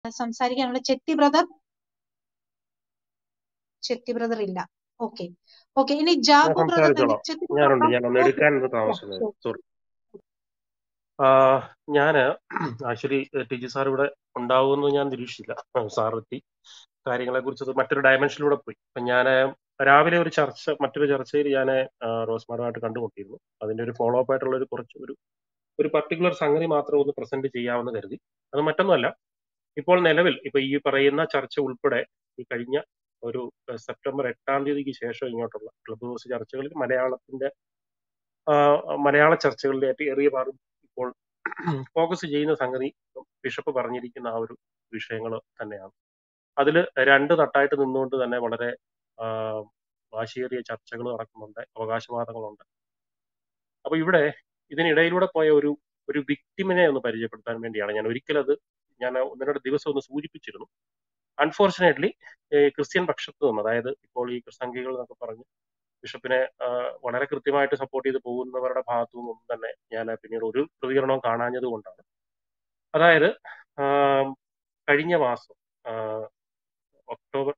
സംസാരിക്കാനുള്ള ചെത്തി ബ്രദർ ഇല്ല. ഓക്കെ ഓക്കെ, ഇനി ഞാൻ ജാബു ബ്രദർ സംസാരിച്ചോളാം. ചെത്തി ഞാനുണ്ട്, ബ്രദർ ഞാനൊന്ന് എടുക്കാനൊന്ന് താമസിച്ചത്, സോറി. ഞാൻ ആക്ച്വലി ടി ജി സാർ ഇവിടെ ഉണ്ടാവുമെന്ന് ഞാൻ നിരീക്ഷിച്ചില്ല. സാർ എത്തി, കാര്യങ്ങളെ കുറിച്ച് മറ്റൊരു ഡയമെൻഷനിലൂടെ പോയി. അപ്പം ഞാൻ രാവിലെ മറ്റൊരു ചർച്ചയിൽ ഞാൻ റോസ്മാറുമായിട്ട് കണ്ടുമുട്ടിയിരുന്നു. അതിന്റെ ഒരു ഫോളോ അപ്പ് ആയിട്ടുള്ള ഒരു പർട്ടിക്കുലർ സംഗതി മാത്രം ഒന്ന് പ്രസന്റ് ചെയ്യാമെന്ന് കരുതി. അത് മറ്റൊന്നുമല്ല, ഇപ്പോൾ നിലവിൽ ഇപ്പൊ ഈ പറയുന്ന ചർച്ച ഉൾപ്പെടെ ഈ കഴിഞ്ഞ ഒരു സെപ്റ്റംബർ 8-ാം തീയതിക്ക് ശേഷം ഇങ്ങോട്ടുള്ള ക്ലബ് ഹൗസ് ചർച്ചകളിൽ മലയാള ചർച്ചകളിലെ ഏറിയ ഭാഗം ഇപ്പോൾ ഫോക്കസ് ചെയ്യുന്ന സംഗതി ബിഷപ്പ് പറഞ്ഞിരിക്കുന്ന ആ ഒരു വിഷയങ്ങൾ തന്നെയാണ്. അതിൽ രണ്ട് തട്ടായിട്ട് നിന്നുകൊണ്ട് തന്നെ വളരെ വാശിയേറിയ ചർച്ചകൾ നടക്കുന്നുണ്ട്, അവകാശവാദങ്ങളുണ്ട്. അപ്പൊ ഇവിടെ ഇതിനിടയിലൂടെ പോയ ഒരു വിക്ടിമിനെ ഒന്ന് പരിചയപ്പെടുത്താൻ വേണ്ടിയാണ് ഞാൻ ഒന്ന് രണ്ട് ദിവസം ഒന്ന് സൂചിപ്പിച്ചിരുന്നു. അൺഫോർച്ചുനേറ്റ്ലി ക്രിസ്ത്യൻ പക്ഷത്ത് നിന്ന്, അതായത് ഇപ്പോൾ ഈ ക്രിസ്തംഖികൾ എന്നൊക്കെ പറഞ്ഞ് ബിഷപ്പിനെ വളരെ കൃത്യമായിട്ട് സപ്പോർട്ട് ചെയ്ത് പോകുന്നവരുടെ ഭാഗത്തു നിന്നും തന്നെ ഞാൻ പിന്നീട് ഒരു പ്രതികരണവും കാണാഞ്ഞത് കൊണ്ടാണ്. അതായത് കഴിഞ്ഞ മാസം ഒക്ടോബർ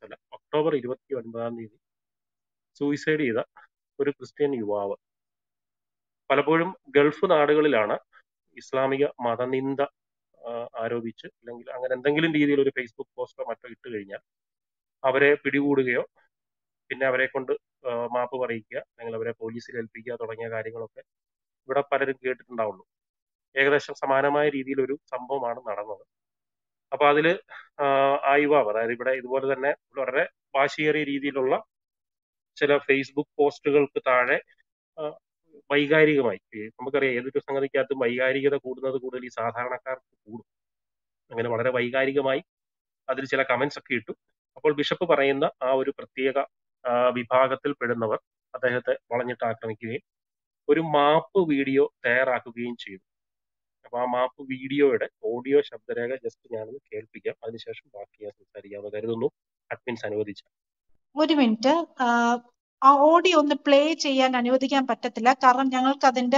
29-ാം തീയതി സൂയിസൈഡ് ചെയ്ത ഒരു ക്രിസ്ത്യൻ യുവാവ് പലപ്പോഴും ഗൾഫ് നാടുകളിലാണ് ഇസ്ലാമിക മതനിന്ദ ആരോപിച്ച് അല്ലെങ്കിൽ അങ്ങനെ എന്തെങ്കിലും രീതിയിൽ ഒരു ഫേസ്ബുക്ക് പോസ്റ്റോ മറ്റോ ഇട്ട് കഴിഞ്ഞാൽ അവരെ പിടികൂടുകയോ പിന്നെ അവരെ കൊണ്ട് മാപ്പ് പറയിക്കുക അല്ലെങ്കിൽ അവരെ പോലീസിൽ ഏൽപ്പിക്കുക തുടങ്ങിയ കാര്യങ്ങളൊക്കെ ഇവിടെ പലരും കേട്ടിട്ടുണ്ടാവുള്ളൂ. ഏകദേശം സമാനമായ രീതിയിൽ ഒരു സംഭവമാണ് നടന്നത്. അപ്പൊ അതില് ആ യുവാവ്, അതായത് ഇവിടെ ഇതുപോലെ തന്നെ വളരെ വാശിയേറിയ രീതിയിലുള്ള ചില ഫേസ്ബുക്ക് പോസ്റ്റുകൾക്ക് താഴെ വൈകാരികമായി, നമുക്കറിയാം ഏതൊരു സംഗതിക്കകത്തും വൈകാരികത കൂടുന്നത് കൂടുതൽ ഈ സാധാരണക്കാർക്ക് കൂടും. അങ്ങനെ വളരെ വൈകാരികമായി അതിൽ ചില കമന്റ്സ് ഒക്കെ ഇട്ടു. അപ്പോൾ ബിഷപ്പ് പറയുന്ന ആ ഒരു പ്രത്യേക വിഭാഗത്തിൽ പെടുന്നവർ അദ്ദേഹത്തെ വളഞ്ഞിട്ട് ആക്രമിക്കുകയും ഒരു മാപ്പ് വീഡിയോ തയ്യാറാക്കുകയും ചെയ്തു. അപ്പൊ ആ മാപ്പ് വീഡിയോയുടെ ഓഡിയോ ശബ്ദരേഖ ജസ്റ്റ് ഞാനൊന്ന് കേൾപ്പിക്കാം, അതിനുശേഷം ബാക്കി ഞാൻ സംസാരിക്കാമെന്ന് കരുതുന്നു, അഡ്മിൻസ് അനുവദിച്ച. ഒരു മിനിറ്റ്, ആ ഓഡിയോ ഒന്ന് പ്ലേ ചെയ്യാൻ അനുവദിക്കാൻ പറ്റത്തില്ല, കാരണം ഞങ്ങൾക്ക് അതിന്റെ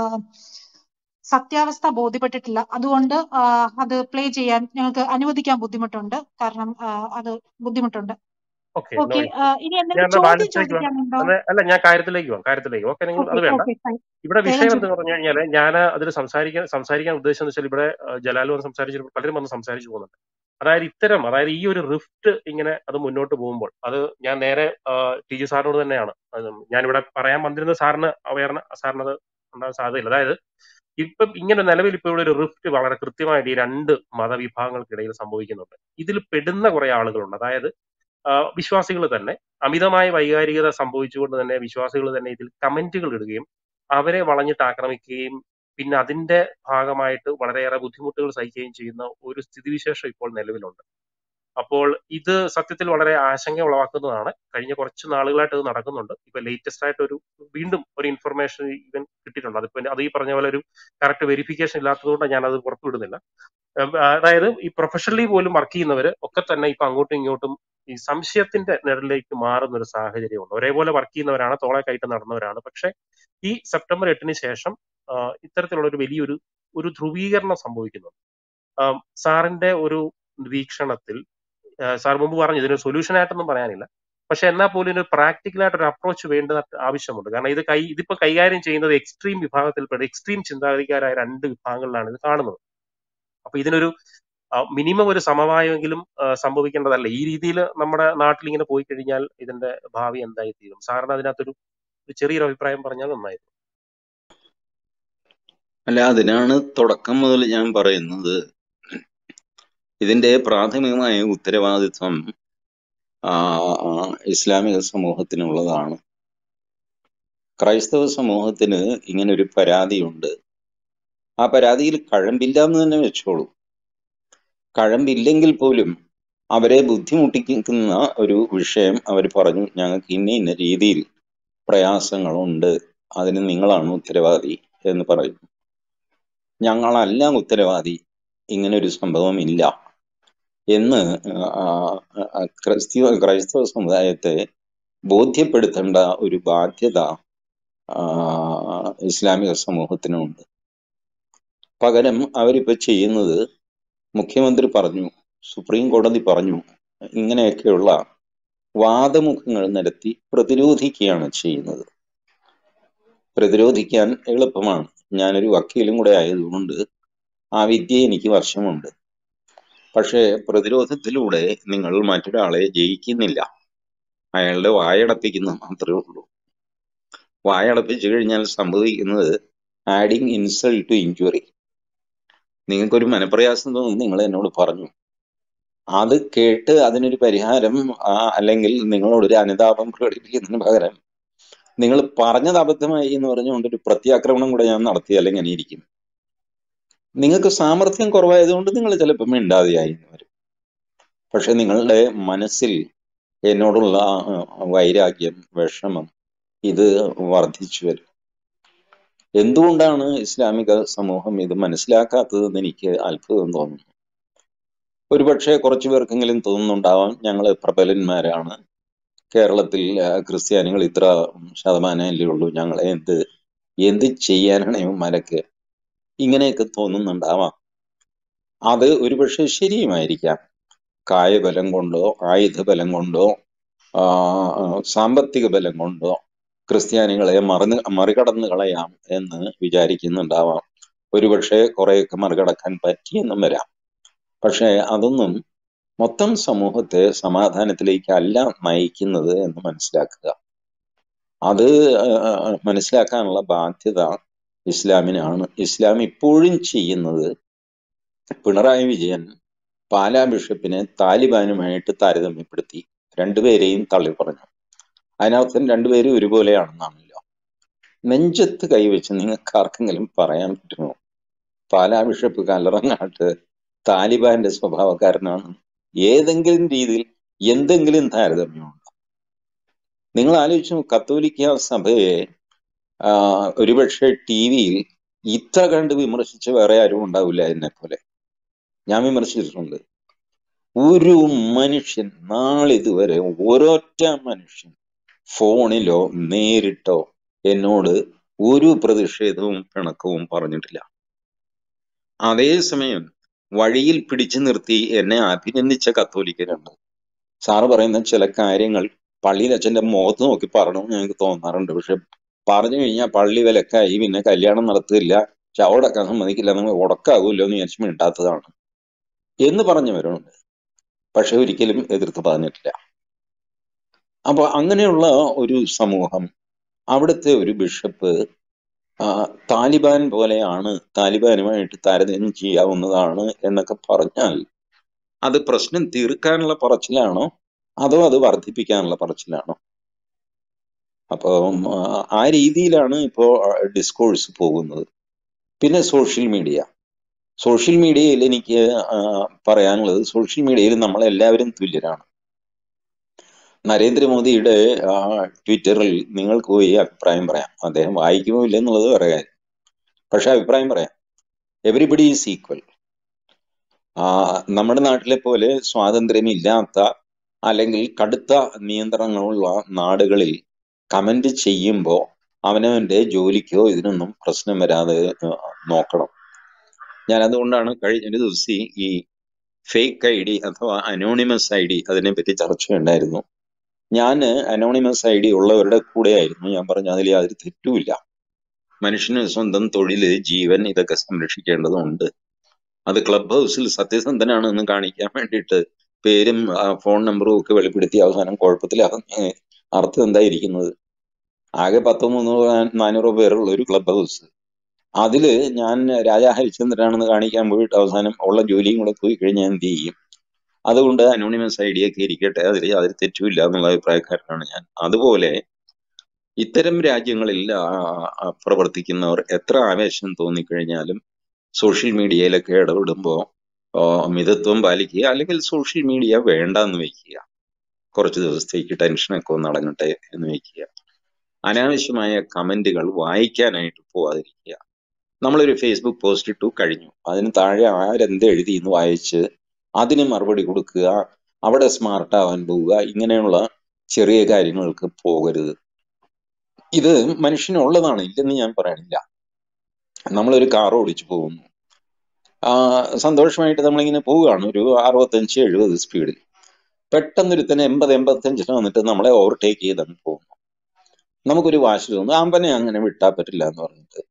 സത്യാവസ്ഥ ബോധ്യപ്പെട്ടിട്ടില്ല. അതുകൊണ്ട് അത് പ്ലേ ചെയ്യാൻ ഞങ്ങൾക്ക് അനുവദിക്കാൻ ബുദ്ധിമുട്ടുണ്ട്, കാരണം അത് ബുദ്ധിമുട്ടുണ്ട്. ഓക്കെ, ഇനി എന്തെങ്കിലും ചോദ്യം ചോദിക്കാനുണ്ടോ? അല്ല, ഞാൻ കാര്യത്തിലേക്ക് പോകാം. ഓക്കെ, നിങ്ങൾ അത് വേണ്ട. ഇവിടെ വിഷയം എന്ന് പറഞ്ഞു കഴിഞ്ഞാൽ ഞാൻ അതിൽ സംസാരിക്കാൻ ഉദ്ദേശിച്ചെന്ന് വെച്ചാൽ ഇവിടെ ജലാൽ വന്ന് സംസാരിച്ചപ്പോൾ പലരും വന്ന് സംസാരിച്ചു പോകുന്നുണ്ട്. അതായത് ഈ ഒരു റിഫ്റ്റ് ഇങ്ങനെ അത് മുന്നോട്ട് പോകുമ്പോൾ അത് ഞാൻ നേരെ ടി ജി സാറിനോട് തന്നെയാണ് ഞാനിവിടെ പറയാൻ വന്നിരുന്ന സാറിനത് ഉണ്ടാകാൻ സാധ്യതയില്ല. അതായത് ഇപ്പം ഇങ്ങനെ നിലവിൽ ഇപ്പോൾ ഇവിടെ ഒരു റിഫ്റ്റ് വളരെ കൃത്യമായിട്ട് ഈ രണ്ട് മതവിഭാഗങ്ങൾക്കിടയിൽ സംഭവിക്കുന്നുണ്ട്. ഇതിൽ പെടുന്ന കുറെ ആളുകളുണ്ട്. അതായത് വിശ്വാസികൾ തന്നെ അമിതമായ വൈകാരികത സംഭവിച്ചുകൊണ്ട് തന്നെ വിശ്വാസികൾ തന്നെ ഇതിൽ കമന്റുകൾ ഇടുകയും അവരെ വളഞ്ഞിട്ട് ആക്രമിക്കുകയും പിന്നെ അതിന്റെ ഭാഗമായിട്ട് വളരെയേറെ ബുദ്ധിമുട്ടുകൾ സഹിക്കുകയും ചെയ്യുന്ന ഒരു സ്ഥിതിവിശേഷം ഇപ്പോൾ നിലവിലുണ്ട്. അപ്പോൾ ഇത് സത്യത്തിൽ വളരെ ആശങ്ക ഉളവാക്കുന്നതാണ്. കഴിഞ്ഞ കുറച്ച് നാളുകളായിട്ട് ഇത് നടക്കുന്നുണ്ട്. ഇപ്പൊ ലേറ്റസ്റ്റ് ആയിട്ട് വീണ്ടും ഒരു ഇൻഫർമേഷൻ ഇവൻ കിട്ടിയിട്ടുണ്ട്. അത് ഈ പറഞ്ഞ പോലെ ഒരു കറക്റ്റ് വെരിഫിക്കേഷൻ ഇല്ലാത്തതുകൊണ്ട് ഞാൻ അത് പുറത്തുവിടുന്നില്ല. അതായത് ഈ പ്രൊഫഷണലി പോലും വർക്ക് ചെയ്യുന്നവര് ഒക്കെ തന്നെ ഇപ്പൊ അങ്ങോട്ടും ഇങ്ങോട്ടും ഈ സംശയത്തിന്റെ നിഴലിലേക്ക് മാറുന്ന ഒരു സാഹചര്യമുണ്ട്. ഒരേപോലെ വർക്ക് ചെയ്യുന്നവരാണ്, തോളെ കയറ്റി നടന്നവരാണ്. പക്ഷെ ഈ സെപ്റ്റംബർ 8-ന് ശേഷം ഇത്തരത്തിലുള്ള ഒരു വലിയൊരു ധ്രുവീകരണം സംഭവിക്കുന്നുണ്ട്. സാറിന്റെ ഒരു വീക്ഷണത്തിൽ, സാർ മുമ്പ് പറഞ്ഞു ഇതിനൊരു സൊല്യൂഷൻ ആയിട്ടൊന്നും പറയാനില്ല, പക്ഷെ എന്നാൽ പോലും ഒരു പ്രാക്ടിക്കലായിട്ട് ഒരു അപ്രോച്ച് വേണ്ട ആവശ്യമുണ്ട്. കാരണം ഇതിപ്പോ കൈകാര്യം ചെയ്യുന്നത് എക്സ്ട്രീം വിഭാഗത്തിൽപ്പെട്ട എക്സ്ട്രീം ചിന്താഗതിക്കാരായ രണ്ട് വിഭാഗങ്ങളിലാണ് ഇത് കാണുന്നത്. അപ്പൊ ഇതിനൊരു മിനിമം ഒരു സമവായമെങ്കിലും സംഭവിക്കേണ്ടതല്ല. ഈ രീതിയിൽ നമ്മുടെ നാട്ടിൽ ഇങ്ങനെ പോയി കഴിഞ്ഞാൽ ഇതിന്റെ ഭാവി എന്തായി തീരും? സാറിന് അതിനകത്തൊരു ചെറിയൊരു അഭിപ്രായം പറഞ്ഞാൽ നന്നായിരുന്നു. അല്ല, അതിനാണ് തുടക്കം മുതൽ ഞാൻ പറയുന്നത്, ഇതിന്റെ പ്രാഥമികമായ ഉത്തരവാദിത്വം ഇസ്ലാമിക സമൂഹത്തിനുള്ളതാണ്. ക്രൈസ്തവ സമൂഹത്തിന് ഇങ്ങനൊരു പരാതിയുണ്ട്. ആ പരാതിയിൽ കഴമ്പില്ല എന്ന് തന്നെ വെച്ചോളൂ. കഴമ്പില്ലെങ്കിൽ പോലും അവരെ ബുദ്ധിമുട്ടിക്കുന്ന ഒരു വിഷയം അവർ പറഞ്ഞു, ഞങ്ങൾക്ക് ഇന്ന രീതിയിൽ പ്രയാസങ്ങളുണ്ട്, അതിന് നിങ്ങളാണ് ഉത്തരവാദി എന്ന് പറയുന്നു. ഞങ്ങളല്ല ഉത്തരവാദി, ഇങ്ങനൊരു സംഭവമില്ല എന്ന് ക്രൈസ്തവ സമുദായത്തെ ബോധ്യപ്പെടുത്തേണ്ട ഒരു ബാധ്യത ഇസ്ലാമിക സമൂഹത്തിനുണ്ട്. പകരം അവരിപ്പോ ചെയ്യുന്നത് മുഖ്യമന്ത്രി പറഞ്ഞു, സുപ്രീം കോടതി പറഞ്ഞു, ഇങ്ങനെയൊക്കെയുള്ള വാദമുഖങ്ങൾ നിരത്തി പ്രതിരോധിക്കുകയാണ് ചെയ്യുന്നത്. പ്രതിരോധിക്കാൻ എളുപ്പമാണ്. ഞാനൊരു വക്കീലും കൂടെ ആയതുകൊണ്ട് ആ വിദ്യ എനിക്ക് വശമുണ്ട്. പക്ഷേ പ്രതിരോധത്തിലൂടെ നിങ്ങൾ മറ്റൊരാളെ ജയിക്കുന്നില്ല, അയാളുടെ വായടപ്പിക്കുന്നത് മാത്രമേ ഉള്ളൂ. വായടപ്പിച്ചു കഴിഞ്ഞാൽ സംഭവിക്കുന്നത് ആഡിങ് ഇൻസൾട്ട് ടു ഇഞ്ചുറി. നിങ്ങൾക്കൊരു മനപ്രയാസം തോന്നുന്നു, നിങ്ങൾ എന്നോട് പറഞ്ഞു, അത് കേട്ട് അതിനൊരു പരിഹാരം അല്ലെങ്കിൽ നിങ്ങളോടൊരു അനുതാപം പ്രകടിപ്പിക്കുന്നതിന് പകരം നിങ്ങൾ പറഞ്ഞത് അബദ്ധമായി എന്ന് പറഞ്ഞുകൊണ്ടൊരു പ്രത്യാക്രമണം കൂടെ ഞാൻ നടത്തിയാൽ എങ്ങനെ ഇരിക്കും? നിങ്ങൾക്ക് സാമർഥ്യം കുറവായതുകൊണ്ട് നിങ്ങൾ ചിലപ്പോൾ മിണ്ടാതെയായി വരും. പക്ഷെ നിങ്ങളുടെ മനസ്സിൽ എന്നോടുള്ള വൈരാഗ്യം, വിഷമം ഇത് വർദ്ധിച്ചു വരും. എന്തുകൊണ്ടാണ് ഇസ്ലാമിക സമൂഹം ഇത് മനസ്സിലാക്കാത്തതെന്ന് എനിക്ക് അത്ഭുതം തോന്നുന്നു. ഒരുപക്ഷെ കുറച്ചു പേർക്കെങ്കിലും തോന്നുന്നുണ്ടാവാം, ഞങ്ങൾ പ്രബലന്മാരാണ്, കേരളത്തിൽ ക്രിസ്ത്യാനികൾ ഇത്ര ശതമാനമല്ലേ ഉള്ളൂ, ഞങ്ങളെ എന്ത് ചെയ്യാനാണ് ഇവന്മാരൊക്കെ, ഇങ്ങനെയൊക്കെ തോന്നുന്നുണ്ടാവാം. അത് ഒരുപക്ഷെ ശരിയുമായിരിക്കാം. കായബലം കൊണ്ടോ ആയുധബലം കൊണ്ടോ സാമ്പത്തിക ബലം കൊണ്ടോ ക്രിസ്ത്യാനികളെ മറികടന്നു കളയാം എന്ന് വിചാരിക്കുന്നുണ്ടാവാം. ഒരുപക്ഷെ കുറെയൊക്കെ മറികടക്കാൻ പറ്റിയെന്നും വരാം. പക്ഷെ അതൊന്നും മൊത്തം സമൂഹത്തെ സമാധാനത്തിലേക്കല്ല നയിക്കുന്നത് എന്ന് മനസ്സിലാക്കുക. അത് മനസ്സിലാക്കാനുള്ള ബാധ്യത ഇസ്ലാമിനാണ്. ഇസ്ലാം ഇപ്പോഴും ചെയ്യുന്നത്, പിണറായി വിജയൻ പാലാ ബിഷപ്പിനെ താലിബാനുമായിട്ട് താരതമ്യപ്പെടുത്തി രണ്ടുപേരെയും തള്ളി പറഞ്ഞു. അതിനർത്ഥം രണ്ടുപേരും ഒരുപോലെയാണെന്നാണല്ലോ. നെഞ്ചത്ത് കൈവച്ച് നിങ്ങൾക്ക് ആർക്കെങ്കിലും പറയാൻ പറ്റുമോ പാലാ ബിഷപ്പ് കലറങ്ങാട്ട് താലിബാന്റെ സ്വഭാവക്കാരനാണ്? ഏതെങ്കിലും രീതിയിൽ എന്തെങ്കിലും താരതമ്യമുണ്ടോ? നിങ്ങൾ ആലോചിച്ചു, കത്തോലിക്ക സഭയെ ഒരുപക്ഷെ ടി വിയിൽ ഇത്ര കണ്ട് വിമർശിച്ച് വേറെ ആരും ഉണ്ടാവില്ല എന്നെ പോലെ. ഞാൻ വിമർശിച്ചിട്ടുണ്ട്. ഒരു മനുഷ്യൻ നാളിതുവരെ ഒരൊറ്റ മനുഷ്യൻ ഫോണിലോ നേരിട്ടോ എന്നോട് ഒരു പ്രതിഷേധവും പിണക്കവും പറഞ്ഞിട്ടില്ല. അതേസമയം വഴിയിൽ പിടിച്ചു നിർത്തി എന്നെ അഭിനന്ദിച്ച കത്തോലിക്കരുണ്ട്. സാറ് പറയുന്ന ചില കാര്യങ്ങൾ പള്ളിയിൽ അച്ഛൻ്റെ മുഖത്ത് നോക്കി പറയണമെന്ന് ഞങ്ങൾക്ക് തോന്നാറുണ്ട്. പക്ഷെ പറഞ്ഞു കഴിഞ്ഞാൽ പള്ളി വിലക്കായി, പിന്നെ കല്യാണം നടത്തില്ല, ചവടക്കാൻ സമ്മതിക്കില്ല, നിങ്ങൾ ഉടക്കാകൂല്ലോ എന്ന് വിചാരിച്ച് മിണ്ടാത്തതാണ് എന്ന് പറഞ്ഞവരുണ്ട്. പക്ഷെ ഒരിക്കലും എതിർത്ത് പറഞ്ഞിട്ടില്ല. അപ്പൊ അങ്ങനെയുള്ള ഒരു സമൂഹം, അവിടുത്തെ ഒരു ബിഷപ്പ് താലിബാൻ പോലെയാണ്, താലിബാനുമായിട്ട് താരതമ്യം ചെയ്യാവുന്നതാണ് എന്നൊക്കെ പറഞ്ഞാൽ അത് പ്രശ്നം തീർക്കാനുള്ള പറച്ചിലാണോ അതോ അത് വർദ്ധിപ്പിക്കാനുള്ള പറച്ചിലാണോ? അപ്പൊ ആ രീതിയിലാണ് ഇപ്പോ ഡിസ്കോഴ്സ് പോകുന്നത്. പിന്നെ സോഷ്യൽ മീഡിയയിൽ എനിക്ക് പറയാനുള്ളത്, സോഷ്യൽ മീഡിയയിൽ നമ്മളെല്ലാവരും തുല്യരാണ്. നരേന്ദ്രമോദിയുടെ ട്വിറ്ററിൽ നിങ്ങൾക്ക് പോയി അഭിപ്രായം പറയാം. അദ്ദേഹം വായിക്കുമോ ഇല്ലെന്നുള്ളത് വേറെ കാര്യം. പക്ഷെ അഭിപ്രായം പറയാം. Everybody is equal. നമ്മുടെ നാട്ടിലെ പോലെ സ്വാതന്ത്ര്യമില്ലാത്ത അല്ലെങ്കിൽ കടുത്ത നിയന്ത്രണങ്ങളുള്ള നാടുകളിൽ കമന്റ് ചെയ്യുമ്പോൾ അവനവന്റെ ജോലിക്കോ ഇതിനൊന്നും പ്രശ്നം വരാതെ നോക്കണം. ഞാൻ അതുകൊണ്ടാണ് കഴിഞ്ഞൊരു ദിവസം ഈ ഫേക്ക് ID അഥവാ അനോണിമസ് ID അതിനെപ്പറ്റി ചർച്ചയുണ്ടായിരുന്നു. ഞാൻ അനോണിമസ് ID ഉള്ളവരുടെ കൂടെ ആയിരുന്നു. ഞാൻ പറഞ്ഞു അതിൽ യാതൊരു തെറ്റുമില്ല. മനുഷ്യന് സ്വന്തം തൊഴില്, ജീവൻ ഇതൊക്കെ സംരക്ഷിക്കേണ്ടതുണ്ട്. അത് ക്ലബ് ഹൗസിൽ സത്യസന്ധനാണെന്ന് കാണിക്കാൻ വേണ്ടിയിട്ട് പേരും ഫോൺ നമ്പറും ഒക്കെ വെളിപ്പെടുത്തി അവസാനം കുഴപ്പത്തിലാകുന്ന അർത്ഥം എന്തായിരിക്കുന്നത്? ആകെ 300-400 പേരുള്ള ഒരു ക്ലബ് ഹൗസ്, അതില് ഞാൻ രാജാ ഹരിചന്ദ്രനാണെന്ന് കാണിക്കാൻ പോയിട്ട് അവസാനം ഉള്ള ജോലിയും കൂടെ പോയി കഴിഞ്ഞാൽ എന്ത് ചെയ്യും? അതുകൊണ്ട് അനോണിമസ് ID ഒക്കെ ഇരിക്കട്ടെ, അതിൽ തെറ്റുമില്ല എന്നുള്ള അഭിപ്രായക്കാരനാണ് ഞാൻ. അതുപോലെ ഇത്തരം രാജ്യങ്ങളിൽ പ്രവർത്തിക്കുന്നവർ എത്ര ആവേശം തോന്നിക്കഴിഞ്ഞാലും സോഷ്യൽ മീഡിയയിലൊക്കെ ഇടപെടുമ്പോൾ മിതത്വം പാലിക്കുക, അല്ലെങ്കിൽ സോഷ്യൽ മീഡിയ വേണ്ടെന്ന് വെക്കുക, കുറച്ച് ദിവസത്തേക്ക് ടെൻഷനൊക്കെ ഒന്ന് അടങ്ങട്ടെ എന്ന് വെക്കുക. അനാവശ്യമായ കമന്റുകൾ വായിക്കാനായിട്ട് പോവാതിരിക്കുക. നമ്മളൊരു ഫേസ്ബുക്ക് പോസ്റ്റ് ഇട്ടു, കഴിഞ്ഞു. അതിന് താഴെ ആരെന്ത് എഴുതി എന്ന് വായിച്ച് അതിന് മറുപടി കൊടുക്കുക, അവിടെ സ്മാർട്ടാവാൻ പോവുക, ഇങ്ങനെയുള്ള ചെറിയ കാര്യങ്ങൾക്ക് പോകരുത്. ഇത് മനുഷ്യനുള്ളതാണ്, ഇല്ലെന്ന് ഞാൻ പറയണില്ല. നമ്മളൊരു കാർ ഓടിച്ചു പോകുന്നു, സന്തോഷമായിട്ട് നമ്മളിങ്ങനെ പോവുകയാണ് ഒരു 65-70 സ്പീഡിൽ. പെട്ടെന്നൊരുത്തന്നെ 80-85 വന്നിട്ട് നമ്മളെ ഓവർടേക്ക് ചെയ്ത് അങ്ങ് പോകുന്നു. നമുക്കൊരു വാശി തോന്നുന്നു, അവനെ അങ്ങനെ വിട്ടാൽ പറ്റില്ല എന്ന് പറഞ്ഞിട്ട്.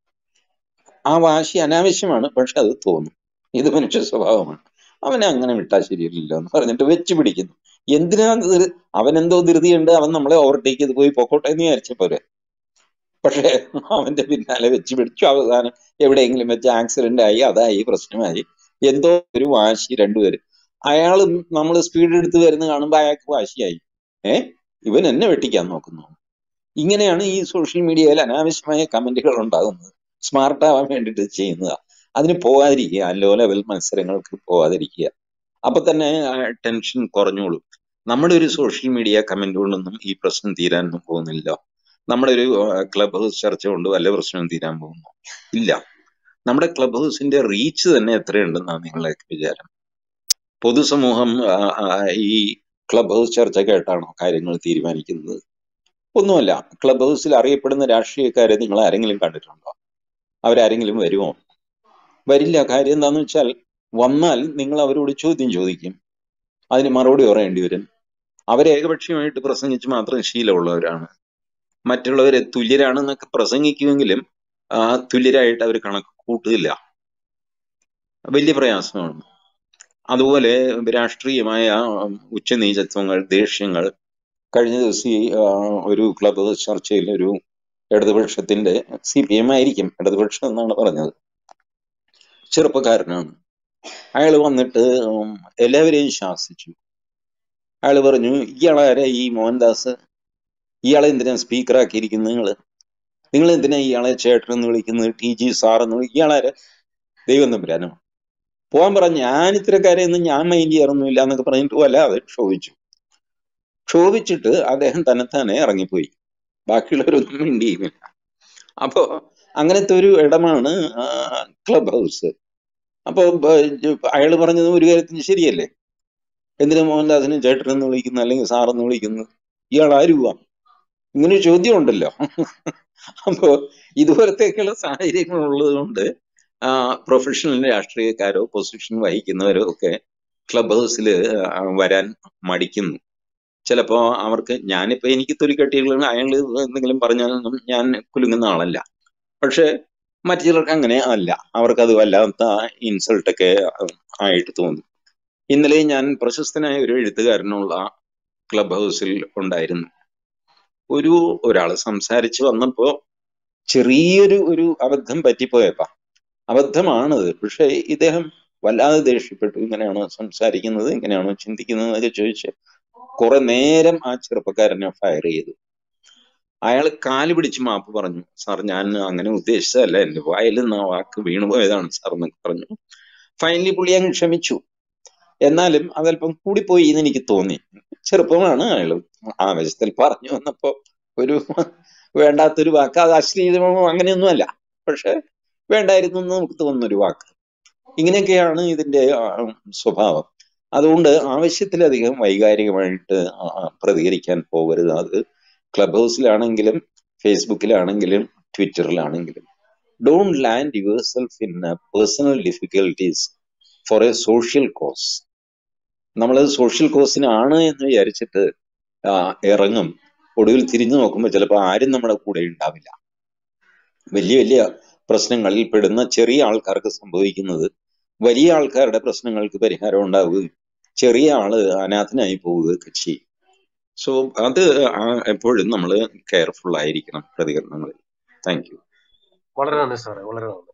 ആ വാശി അനാവശ്യമാണ്, പക്ഷെ അത് തോന്നും. ഇത് മനുഷ്യ സ്വഭാവമാണ്. അവനെ അങ്ങനെ വിട്ടാൽ ശരിയല്ല എന്ന് പറഞ്ഞിട്ട് വെച്ച് പിടിക്കുന്നു. എന്തിനാ അവനെന്തോ ധൃതിയുണ്ട്, അവൻ നമ്മളെ ഓവർടേക്ക് ചെയ്ത് പോയി പൊക്കോട്ടെ എന്ന് വിചാരിച്ച പോലെ. പക്ഷെ അവന്റെ പിന്നാലെ വെച്ച് പിടിച്ചു. അവസാനം എവിടെയെങ്കിലും വെച്ച് ആക്സിഡന്റ് ആയി, അതായി, പ്രശ്നമായി. എന്തോ ഒരു വാശി രണ്ടുപേരും. അയാളും നമ്മൾ സ്പീഡ് എടുത്ത് വരുന്ന കാണുമ്പോൾ അയാൾക്ക് വാശിയായി, ഇവൻ എന്നെ വെട്ടിക്കാൻ നോക്കുന്നു. ഇങ്ങനെയാണ് ഈ സോഷ്യൽ മീഡിയയിൽ അനാവശ്യമായ കമന്റുകൾ ഉണ്ടാകുന്നത്. സ്മാർട്ട് ആവാൻ വേണ്ടിയിട്ട് ചെയ്യുന്നതാ. അതിന് പോകാതിരിക്കുക, ലോ ലെവൽ മത്സരങ്ങൾക്ക് പോകാതിരിക്കുക. അപ്പൊ തന്നെ ടെൻഷൻ കുറഞ്ഞോളൂ. നമ്മുടെ ഒരു സോഷ്യൽ മീഡിയ കമന്റ് കൊണ്ടൊന്നും ഈ പ്രശ്നം തീരാനൊന്നും പോകുന്നില്ല. നമ്മുടെ ഒരു ക്ലബ് ഹൗസ് ചർച്ച കൊണ്ട് വല്ല പ്രശ്നവും തീരാൻ പോകുന്നു ഇല്ല. നമ്മുടെ ക്ലബ് ഹൗസിന്റെ റീച്ച് തന്നെ എത്രയുണ്ടെന്നാണ് നിങ്ങളൊക്കെ വിചാരം? പൊതുസമൂഹം ഈ ക്ലബ് ഹൗസ് ചർച്ച കേട്ടാണോ കാര്യങ്ങൾ തീരുമാനിക്കുന്നത്? ഒന്നുമല്ല. ക്ലബ് ഹൗസിൽ അറിയപ്പെടുന്ന രാഷ്ട്രീയക്കാരെ നിങ്ങൾ ആരെങ്കിലും കണ്ടിട്ടുണ്ടോ? അവരാരെങ്കിലും വരുമോ? വരില്ല. കാര്യം എന്താന്ന് വെച്ചാൽ, വന്നാൽ നിങ്ങൾ അവരോട് ചോദ്യം ചോദിക്കും, അതിന് മറുപടി പറയേണ്ടി വരും. അവരെ ഏകപക്ഷീയമായിട്ട് പ്രസംഗിച്ച് മാത്രം ശീലമുള്ളവരാണ്. മറ്റുള്ളവരെ തുല്യരാണെന്നൊക്കെ പ്രസംഗിക്കുമെങ്കിലും തുല്യരായിട്ട് അവർ കണക്ക് കൂട്ടില്ല. വലിയ പ്രയാസമാണ്. അതുപോലെ രാഷ്ട്രീയമായ ഉച്ചനീചത്വങ്ങൾ, ദേഷ്യങ്ങൾ. കഴിഞ്ഞ ദിവസം ഒരു ക്ലബ് ഹൗസ് ചർച്ചയിൽ ഒരു ഇടതുപക്ഷത്തിന്റെ, CPM ആയിരിക്കും, ഇടതുപക്ഷം എന്നാണ് പറഞ്ഞത്, ചെറുപ്പക്കാരനാണ്. അയാൾ വന്നിട്ട് എല്ലാവരെയും ശാസിച്ചു. അയാൾ പറഞ്ഞു, ഇയാളാരെ ഈ മോഹൻദാസ്, ഇയാളെ എന്തിനാ സ്പീക്കറാക്കിയിരിക്കുന്നത്? നിങ്ങൾ എന്തിനാ ഇയാളെ ചേട്ടൻ എന്ന് വിളിക്കുന്നത്, TG സാർ എന്ന് വിളിക്കുന്നത്? ഇയാളാരെ? ദൈവം തമ്പുരാനോ? പോകാൻ പറഞ്ഞു. ഞാൻ ഇത്തരക്കാരെയൊന്നും ഞാൻ മൈൻഡ് ചെയ്യാറൊന്നുമില്ല എന്നൊക്കെ പറഞ്ഞിട്ട് വല്ലാതെ ക്ഷോഭിച്ചിട്ട് അദ്ദേഹം തന്നെത്താനെ ഇറങ്ങിപ്പോയി. ബാക്കിയുള്ളവരൊന്നും മൈൻഡ് ചെയ്യുന്നില്ല. അപ്പോ അങ്ങനത്തെ ഒരു ഇടമാണ് ക്ലബ് ഹൗസ്. അപ്പൊ അയാൾ പറഞ്ഞത് ഒരു കാര്യത്തിന് ശരിയല്ലേ? എന്തിനാ മോഹൻദാസിനെ ചേട്ടൻ എന്ന് വിളിക്കുന്നത്, അല്ലെങ്കിൽ സാറെന്ന് വിളിക്കുന്നത്? ഇയാൾ ആരുവാ? ഇങ്ങനൊരു ചോദ്യം ഉണ്ടല്ലോ. അപ്പോ ഇതുപോലത്തേക്കുള്ള സാഹചര്യങ്ങൾ ഉള്ളത് കൊണ്ട് പ്രൊഫഷണൽ രാഷ്ട്രീയക്കാരോ പൊസിഷൻ വഹിക്കുന്നവരോ ഒക്കെ ക്ലബ് ഹൗസിൽ വരാൻ മടിക്കുന്നു. ചിലപ്പോ അവർക്ക്, ഞാനിപ്പോ എനിക്ക് തൊലിക്കട്ടികൾ അയാൾ എന്തെങ്കിലും പറഞ്ഞാലൊന്നും ഞാൻ കുലുങ്ങുന്ന ആളല്ല. പക്ഷെ മറ്റു ചിലർക്ക് അങ്ങനെ അല്ല. അവർക്കത് വല്ലാത്ത ഇൻസൾട്ടൊക്കെ ആയിട്ട് തോന്നും. ഇന്നലെ ഞാൻ പ്രശസ്തനായ ഒരു എഴുത്തുകാരനുള്ള ക്ലബ് ഹൗസിൽ ഉണ്ടായിരുന്നു. ഒരാള് സംസാരിച്ച് വന്നപ്പോ ചെറിയൊരു അബദ്ധം പറ്റിപ്പോയപ്പാ. അബദ്ധമാണത്. പക്ഷെ ഇദ്ദേഹം വല്ലാതെ ദേഷ്യപ്പെട്ടു. ഇങ്ങനെയാണോ സംസാരിക്കുന്നത്, ഇങ്ങനെയാണോ ചിന്തിക്കുന്നത് എന്നൊക്കെ ചോദിച്ച് കുറെ നേരം ആ ചെറുപ്പക്കാരനെ ഫയർ ചെയ്തു. അയാൾ കാല് പിടിച്ച് മാപ്പ് പറഞ്ഞു. സാർ, ഞാൻ അങ്ങനെ ഉദ്ദേശിച്ചതല്ല, എന്റെ വായിൽ നിന്ന് ആ വാക്ക് വീണുപോയതാണ് സാർ എന്നൊക്കെ പറഞ്ഞു. ഫൈനലി പുള്ളി അങ്ങ് ക്ഷമിച്ചു. എന്നാലും അതല്പം കൂടിപ്പോയി എന്ന് എനിക്ക് തോന്നി. ചെറുപ്പമാണ് അയാൾ. ആവേശത്തിൽ പറഞ്ഞു വന്നപ്പോ ഒരു വേണ്ടാത്തൊരു വാക്ക്, അത് അശ്ലീലമോ അങ്ങനെയൊന്നും അല്ല, പക്ഷെ വേണ്ടായിരുന്നു എന്ന് നമുക്ക് തോന്നുന്നൊരു വാക്ക്. ഇങ്ങനെയൊക്കെയാണ് ഇതിന്റെ സ്വഭാവം. അതുകൊണ്ട് ആവശ്യത്തിലധികം വൈകാരികമായിട്ട് പ്രതികരിക്കാൻ പോകരുത്. അത് ക്ലബ് ഹൗസിലാണെങ്കിലും ഫേസ്ബുക്കിലാണെങ്കിലും ട്വിറ്ററിലാണെങ്കിലും. Don't land yourself in personal difficulties for a social cause. നമ്മളത് സോഷ്യൽ കോസിനാണ് എന്ന് വിചാരിച്ചിട്ട് ഇറങ്ങും. ഒടുവിൽ തിരിഞ്ഞു നോക്കുമ്പോൾ ചിലപ്പോൾ ആരും നമ്മുടെ കൂടെ ഉണ്ടാവില്ല. വലിയ വലിയ പ്രശ്നങ്ങളിൽ പെടുന്ന ചെറിയ ആൾക്കാർക്ക് സംഭവിക്കുന്നത് വലിയ ആൾക്കാരുടെ പ്രശ്നങ്ങൾക്ക് പരിഹാരം ഉണ്ടാവുകയും ചെറിയ ആള് അനാഥനായി പോവുകയൊക്കെ ചെയ്യും. സോ അത് എപ്പോഴും നമ്മൾ കെയർഫുൾ ആയിരിക്കണം പ്രതികരണങ്ങളിൽ. Thank you. വളരെ നന്ദി സാറേ, വളരെ നന്ദി.